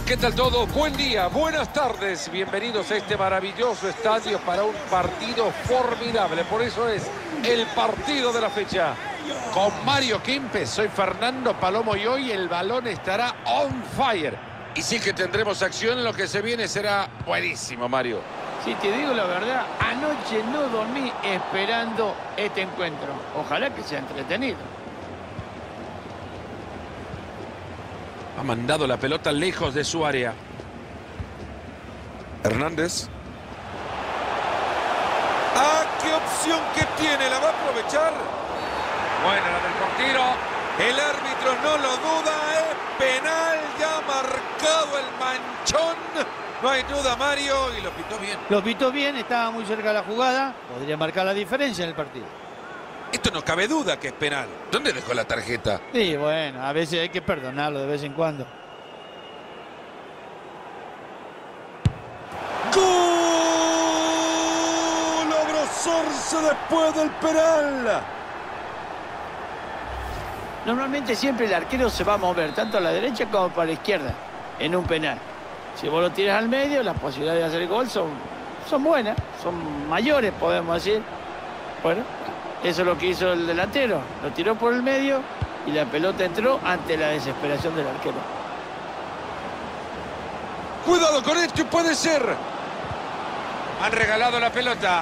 ¿Qué tal todo? Buen día, buenas tardes. Bienvenidos a este maravilloso estadio para un partido formidable. Por eso es el partido de la fecha. Con Mario Kempes, soy Fernando Palomo y hoy el balón estará on fire. Y sí que tendremos acción, lo que se viene será buenísimo, Mario. Si te digo la verdad, anoche no dormí esperando este encuentro. Ojalá que sea entretenido. Ha mandado la pelota lejos de su área. Hernández. ¡Ah, qué opción que tiene! ¿La va a aprovechar? Buena la del portero. El árbitro no lo duda, es penal, ya marcado el manchón. No hay duda, Mario, y lo pitó bien. Lo pitó bien, estaba muy cerca de la jugada. Podría marcar la diferencia en el partido. Esto no cabe duda que es penal. ¿Dónde dejó la tarjeta? Sí, bueno, a veces hay que perdonarlo de vez en cuando. ¡Gol! Abrazarse después del penal. Normalmente siempre el arquero se va a mover tanto a la derecha como para la izquierda en un penal. Si vos lo tiras al medio, las posibilidades de hacer el gol son buenas, son mayores, podemos decir. Bueno, eso es lo que hizo el delantero. Lo tiró por el medio y la pelota entró ante la desesperación del arquero. Cuidado con esto, puede ser. Han regalado la pelota.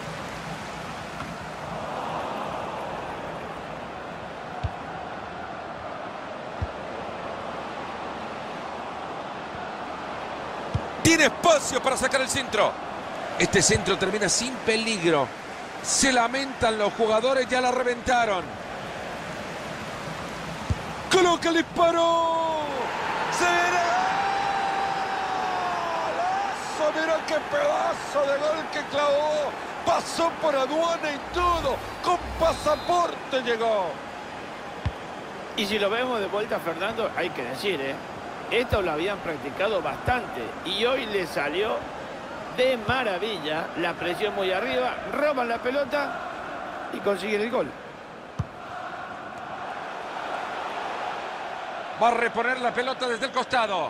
Tiene espacio para sacar el centro. Este centro termina sin peligro. Se lamentan los jugadores, ya la reventaron. Coloca el disparo. ¡Será! ¡Mira qué pedazo de gol que clavó! Pasó por aduana y todo. Con pasaporte llegó. Y si lo vemos de vuelta, Fernando, hay que decir, esto lo habían practicado bastante y hoy le salió de maravilla. La presión muy arriba, roban la pelota y consiguen el gol. Va a reponer la pelota desde el costado.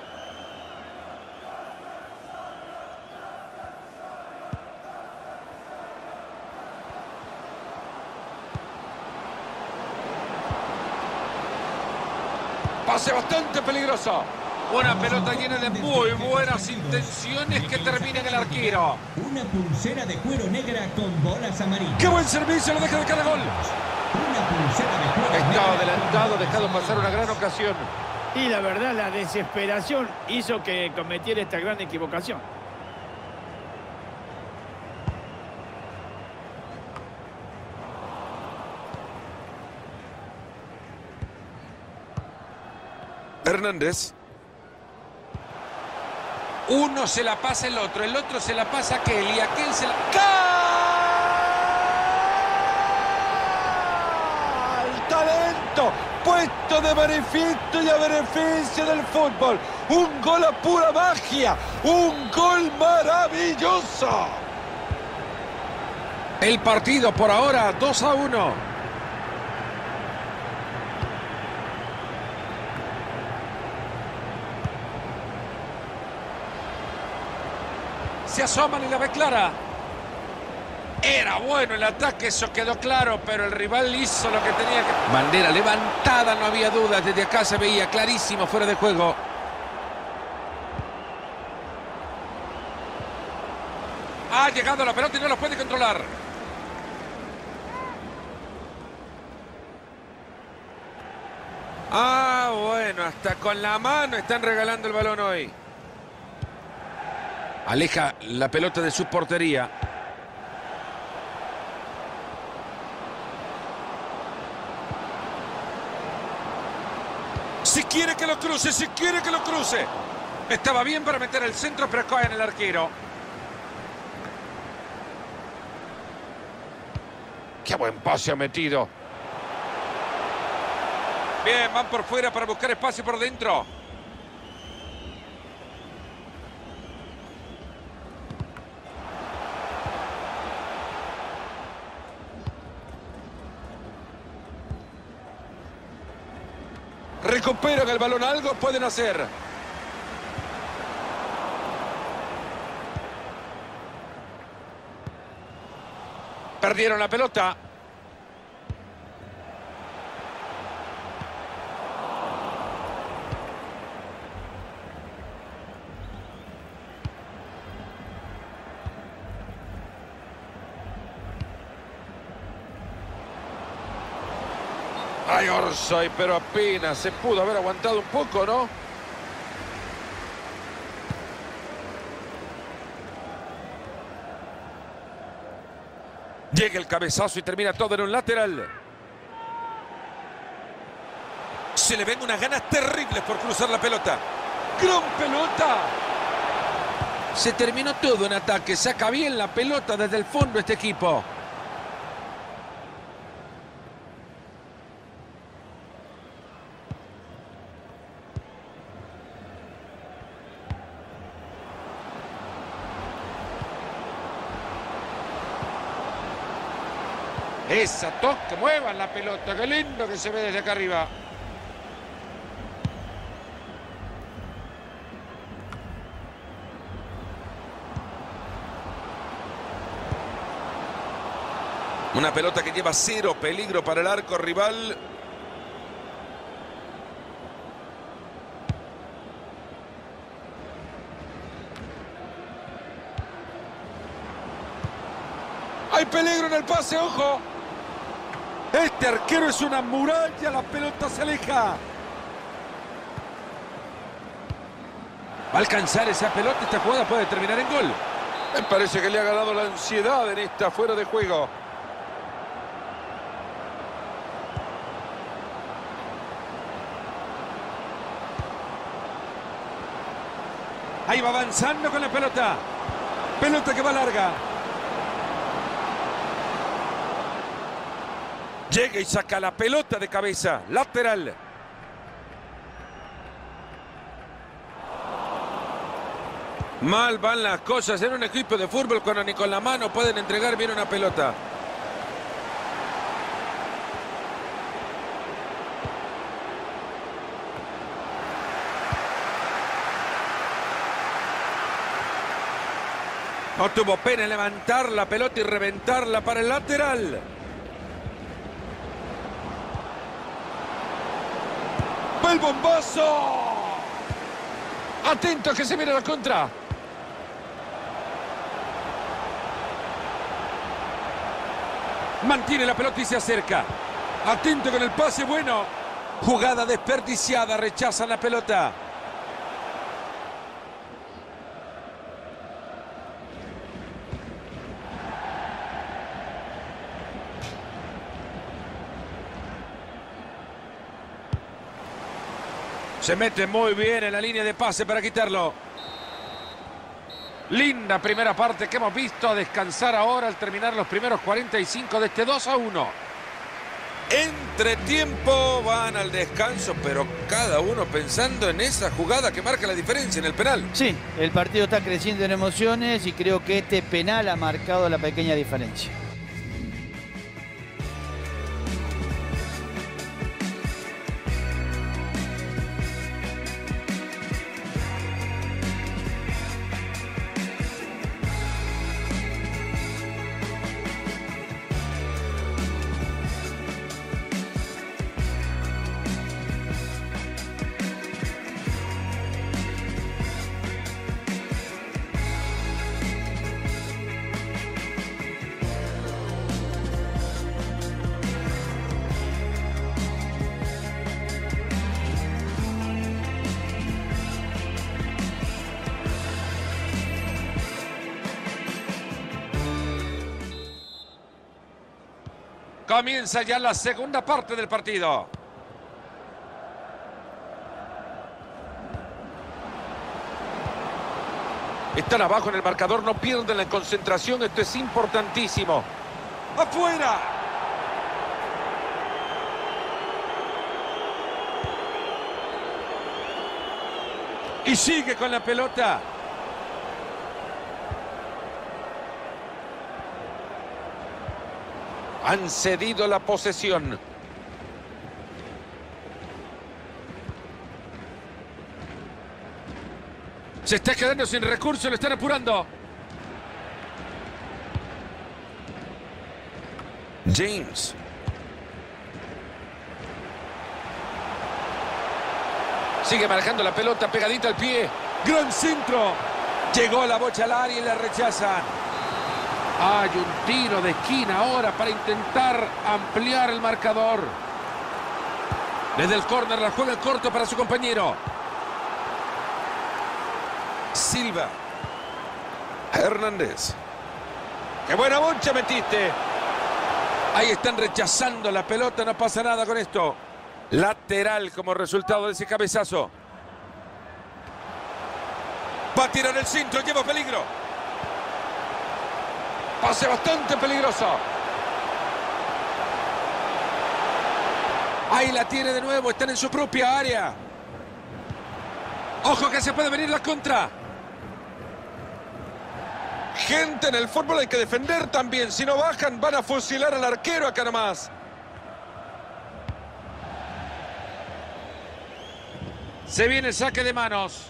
Pase bastante peligroso. Una pelota llena de muy buenas intenciones que termina en el arquero. Una pulsera de cuero negra con bolas amarillas. ¡Qué buen servicio! Lo deja de cada gol. Una pulsera de cuero Estaba negra adelantado, con dejado bolas pasar una gran ocasión. Y la verdad, la desesperación hizo que cometiera esta gran equivocación. Hernández. Uno se la pasa el otro se la pasa a aquel y aquel se la... ¡Gol! ¡Talento! Puesto de manifiesto y a beneficio del fútbol. Un gol a pura magia. Un gol maravilloso. El partido por ahora 2-1. Se asoman y la ve clara. Era bueno el ataque, eso quedó claro, pero el rival hizo lo que tenía que... Bandera levantada, no había dudas. Desde acá se veía clarísimo, fuera de juego. Ha llegado la pelota y no lo puede controlar. Ah, bueno, hasta con la mano están regalando el balón hoy. Aleja la pelota de su portería. Si quiere que lo cruce, si quiere que lo cruce. Estaba bien para meter el centro, pero cae en el arquero. ¡Qué buen pase ha metido! Bien, van por fuera para buscar espacio por dentro. Recuperan el balón, algo pueden hacer. Perdieron la pelota. Ay, Orsay, pero apenas se pudo haber aguantado un poco, ¿no? Llega el cabezazo y termina todo en un lateral. Se le ven unas ganas terribles por cruzar la pelota. ¡Gran pelota! Se terminó todo en ataque. Saca bien la pelota desde el fondo este equipo. Esa toque, muevan la pelota. Qué lindo que se ve desde acá arriba. Una pelota que lleva cero peligro para el arco rival. Hay peligro en el pase, ojo. Este arquero es una muralla, la pelota se aleja. Va a alcanzar esa pelota, esta jugada puede terminar en gol. Me parece que le ha ganado la ansiedad en esta fuera de juego. Ahí va avanzando con la pelota. Pelota que va larga. Llega y saca la pelota de cabeza. Lateral. Mal van las cosas en un equipo de fútbol cuando ni con la mano pueden entregar bien una pelota. No tuvo pena en levantar la pelota y reventarla para el lateral. ¡Va el bombazo! Atento que se viene la contra. Mantiene la pelota y se acerca. Atento con el pase bueno. Jugada desperdiciada, rechazan la pelota. Se mete muy bien en la línea de pase para quitarlo. Linda primera parte que hemos visto. A descansar ahora al terminar los primeros 45 de este 2-1. Entretiempo, van al descanso, pero cada uno pensando en esa jugada que marca la diferencia en el penal. Sí, el partido está creciendo en emociones y creo que este penal ha marcado la pequeña diferencia. Comienza ya la segunda parte del partido. Están abajo en el marcador, no pierden la concentración, esto es importantísimo. ¡Afuera! Y sigue con la pelota. Han cedido la posesión. Se está quedando sin recursos, lo están apurando. James. Sigue manejando la pelota pegadita al pie. Gran centro. Llegó la bocha al área y la rechazan. Hay un tiro de esquina ahora para intentar ampliar el marcador. Desde el córner la juega el corto para su compañero. Silva. Hernández. ¡Qué buena bocha metiste! Ahí están rechazando la pelota, no pasa nada con esto. Lateral como resultado de ese cabezazo. Va a tirar el centro, lleva peligro. Pase bastante peligroso. Ahí la tiene de nuevo, están en su propia área. Ojo que se puede venir la contra. Gente, en el fútbol hay que defender también. Si no bajan, van a fusilar al arquero acá nomás. Se viene el saque de manos.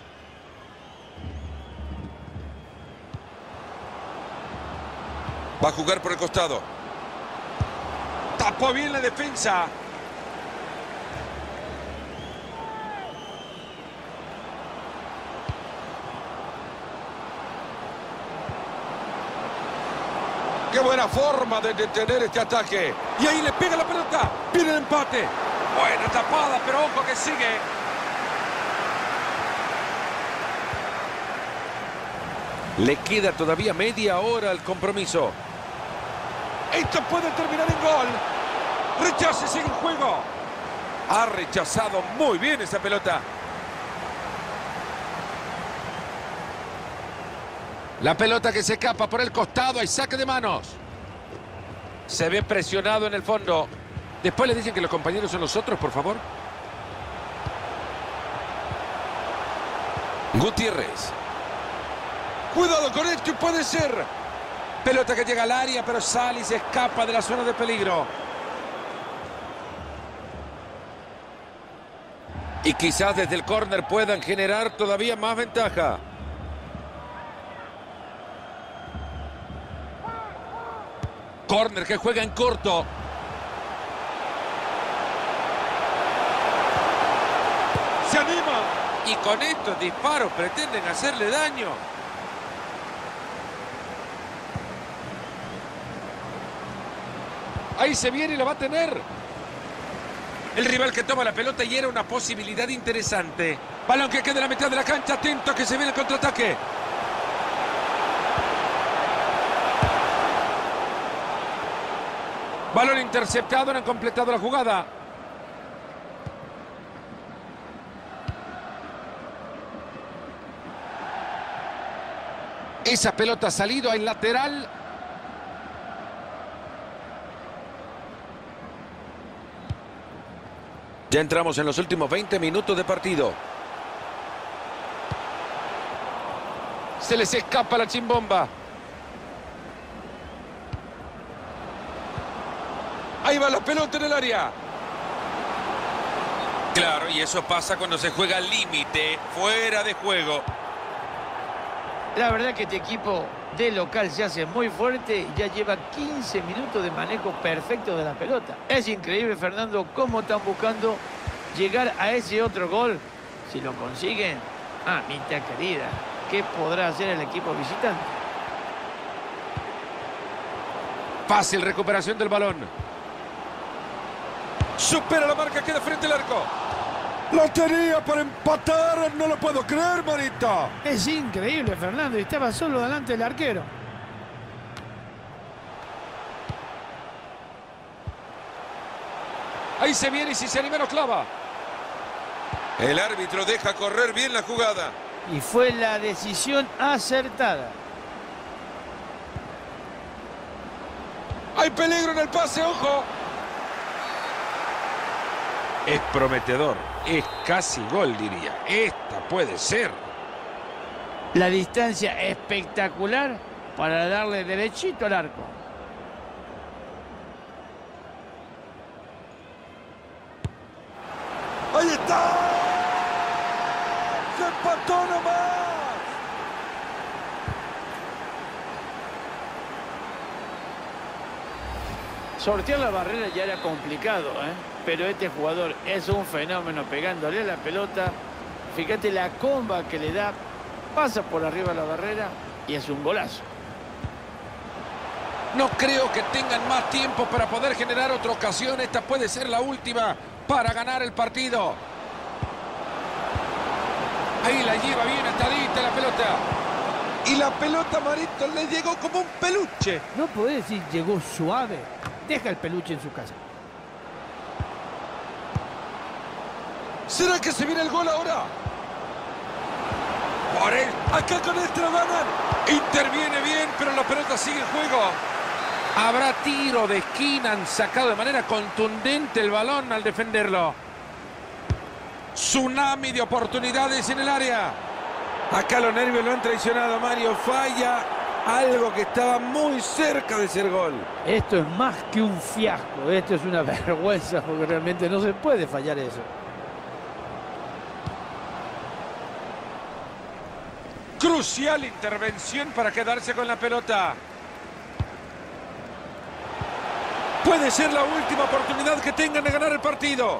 Va a jugar por el costado. Tapó bien la defensa. ¡Qué buena forma de detener este ataque! Y ahí le pega la pelota. Viene el empate. Buena tapada, pero ojo que sigue. Le queda todavía media hora al compromiso. Esto puede terminar en gol. Rechace, sigue en juego. Ha rechazado muy bien esa pelota. La pelota que se escapa por el costado. Hay saque de manos. Se ve presionado en el fondo. Después le dicen que los compañeros son los otros, por favor. Gutiérrez. Cuidado con esto, puede ser. Pelota que llega al área, pero sale y se escapa de la zona de peligro. Y quizás desde el córner puedan generar todavía más ventaja. Córner que juega en corto. Se anima. Y con estos disparos pretenden hacerle daño. Ahí se viene y lo va a tener. El rival que toma la pelota y era una posibilidad interesante. Balón que queda en la mitad de la cancha. Atento que se viene el contraataque. Balón interceptado, no han completado la jugada. Esa pelota ha salido al lateral. Ya entramos en los últimos 20 minutos de partido. Se les escapa la chimbomba. Ahí va la pelota en el área. Claro, y eso pasa cuando se juega al límite, fuera de juego. La verdad que este equipo de local se hace muy fuerte y ya lleva 15 minutos de manejo perfecto de la pelota. Es increíble, Fernando, cómo están buscando llegar a ese otro gol. Si lo consiguen, mamita querida, ¿qué podrá hacer el equipo visitante? Fácil recuperación del balón. Supera la marca, queda frente al arco. ¡Lo tenía para empatar! ¡No lo puedo creer, Marita! Es increíble, Fernando, y estaba solo delante del arquero. Ahí se viene y si se anima lo clava. El árbitro deja correr bien la jugada. Y fue la decisión acertada. ¡Hay peligro en el pase, ojo! Es prometedor, es casi gol, diría. Esta puede ser. La distancia espectacular para darle derechito al arco. ¡Ahí está! ¡Se empató nomás! Sortear la barrera ya era complicado, ¿eh? Pero este jugador es un fenómeno pegándole a la pelota. Fíjate la comba que le da, pasa por arriba de la barrera y es un golazo. No creo que tengan más tiempo para poder generar otra ocasión. Esta puede ser la última para ganar el partido. Ahí la lleva bien atadita la pelota. Y la pelota, Marito, le llegó como un peluche. No podés decir llegó suave. Deja el peluche en su casa. ¿Será que se viene el gol ahora? Por él. Acá con esta ganan. Interviene bien, pero la pelota sigue en juego. Habrá tiro de esquina. Han sacado de manera contundente el balón al defenderlo. Tsunami de oportunidades en el área. Acá los nervios lo han traicionado. Mario falla algo que estaba muy cerca de ser gol. Esto es más que un fiasco. Esto es una vergüenza porque realmente no se puede fallar eso. Crucial intervención para quedarse con la pelota. Puede ser la última oportunidad que tengan de ganar el partido.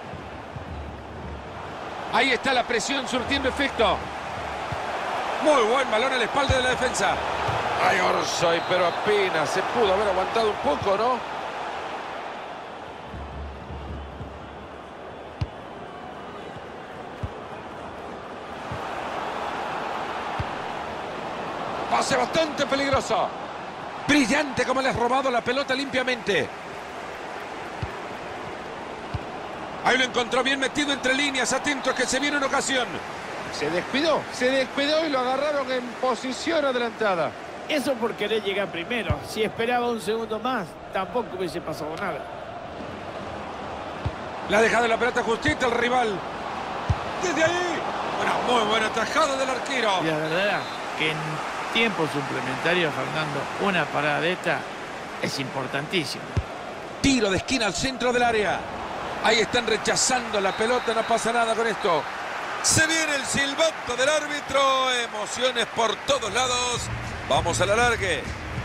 Ahí está la presión surtiendo efecto. Muy buen balón a la espalda de la defensa. Ay, Orsay, pero apenas se pudo haber aguantado un poco, ¿no? Pase bastante peligroso. Brillante como le has robado la pelota limpiamente. Ahí lo encontró bien metido entre líneas. Atento que se viene una ocasión. Se descuidó y lo agarraron en posición adelantada. Eso por querer llegar primero. Si esperaba un segundo más, tampoco hubiese pasado nada. La ha dejado la pelota justita el rival. Desde ahí. Una muy buena tajada del arquero. Y la verdad que en tiempo suplementario, Fernando, una parada de esta es importantísima. Tiro de esquina al centro del área. Ahí están rechazando la pelota, no pasa nada con esto. Se viene el silbato del árbitro. Emociones por todos lados. Vamos a la largue.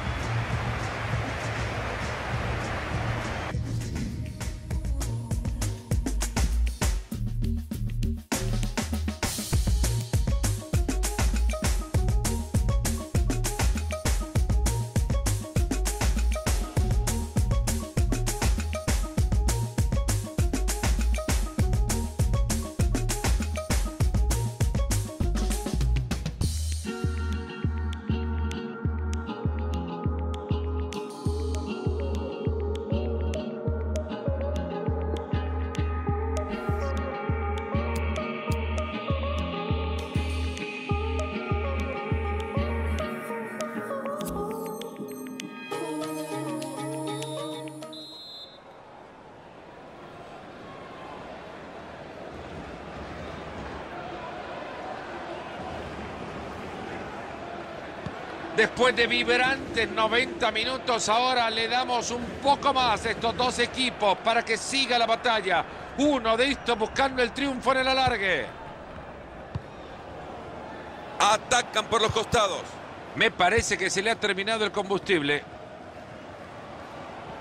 Después de vibrantes 90 minutos, ahora le damos un poco más a estos dos equipos para que siga la batalla. Uno de estos buscando el triunfo en el alargue. Atacan por los costados. Me parece que se le ha terminado el combustible.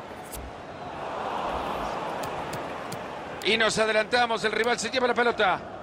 Y nos adelantamos, el rival se lleva la pelota.